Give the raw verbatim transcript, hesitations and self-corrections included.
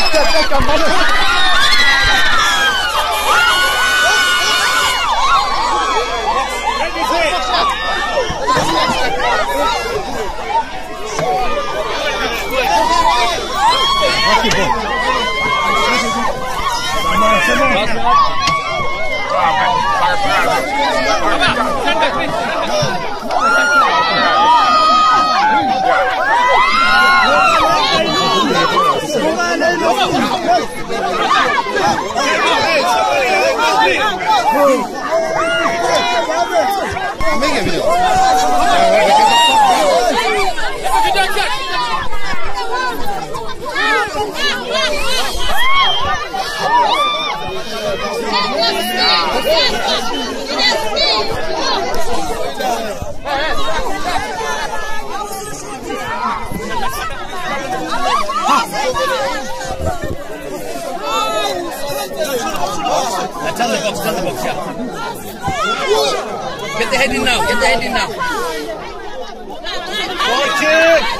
Tell the box, tell the box, yeah. Get the head in now, get the head in now. Fortune!